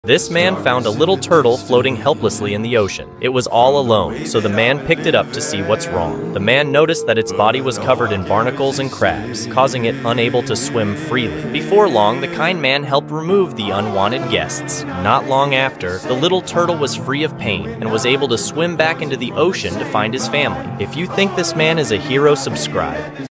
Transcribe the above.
This man found a little turtle floating helplessly in the ocean. It was all alone, so the man picked it up to see what's wrong. The man noticed that its body was covered in barnacles and crabs, causing it unable to swim freely. Before long, the kind man helped remove the unwanted guests. Not long after, the little turtle was free of pain and was able to swim back into the ocean to find his family. If you think this man is a hero, subscribe.